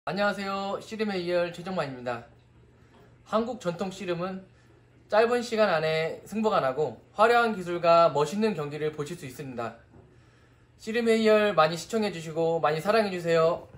안녕하세요. 씨름의 이열 최정만입니다. 한국 전통 씨름은 짧은 시간 안에 승부가 나고 화려한 기술과 멋있는 경기를 보실 수 있습니다. 씨름의 이열 많이 시청해주시고 많이 사랑해주세요.